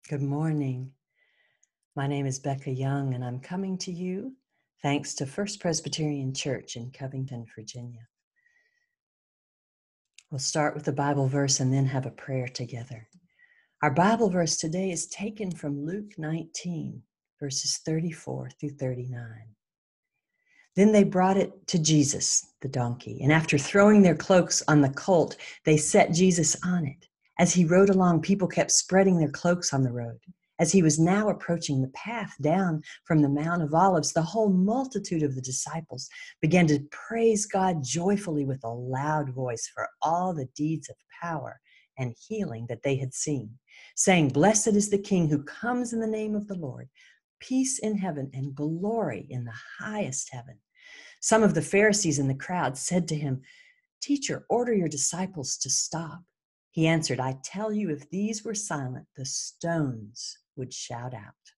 Good morning. My name is Becca Young, and I'm coming to you thanks to First Presbyterian Church in Covington, Virginia. We'll start with the Bible verse and then have a prayer together. Our Bible verse today is taken from Luke 19, verses 34 through 39. Then they brought it to Jesus, the donkey, and after throwing their cloaks on the colt, they set Jesus on it. As he rode along, people kept spreading their cloaks on the road. As he was now approaching the path down from the Mount of Olives, the whole multitude of the disciples began to praise God joyfully with a loud voice for all the deeds of power and healing that they had seen, saying, "Blessed is the King who comes in the name of the Lord. Peace in heaven and glory in the highest heaven." Some of the Pharisees in the crowd said to him, "Teacher, order your disciples to stop." He answered, "I tell you, if these were silent, the stones would shout out."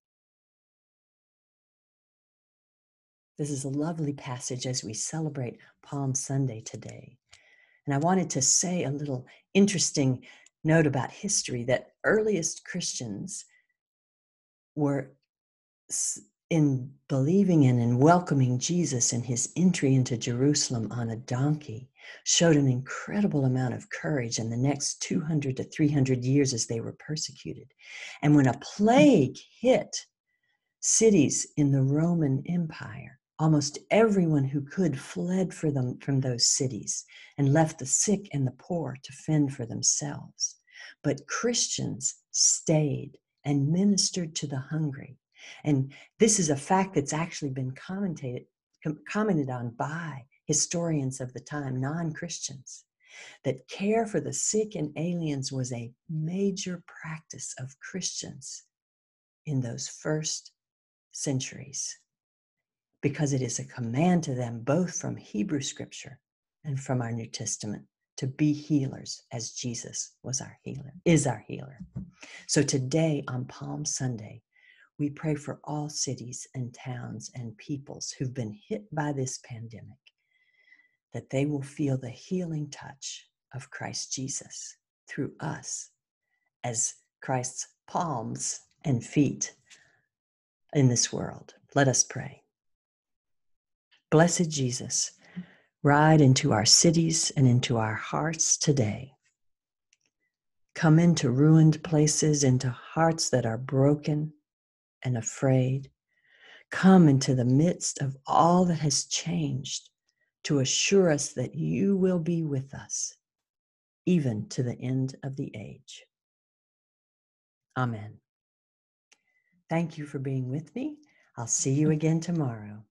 This is a lovely passage as we celebrate Palm Sunday today. And I wanted to say a little interesting note about history, that earliest Christians were in believing in and welcoming Jesus and his entry into Jerusalem on a donkey showed an incredible amount of courage in the next 200 to 300 years as they were persecuted. And when a plague hit cities in the Roman Empire, almost everyone who could fled from those cities and left the sick and the poor to fend for themselves. But Christians stayed and ministered to the hungry. And this is a fact that's actually been commented on by historians of the time, non-Christians, that care for the sick and aliens was a major practice of Christians in those first centuries, because it is a command to them both from Hebrew scripture and from our New Testament to be healers as Jesus is our healer. So today on Palm Sunday, we pray for all cities and towns and peoples who've been hit by this pandemic, that they will feel the healing touch of Christ Jesus through us as Christ's palms and feet in this world. Let us pray. Blessed Jesus, ride into our cities and into our hearts today. Come into ruined places, into hearts that are broken and afraid. Come into the midst of all that has changed to assure us that you will be with us, even to the end of the age. Amen. Thank you for being with me. I'll see you again tomorrow.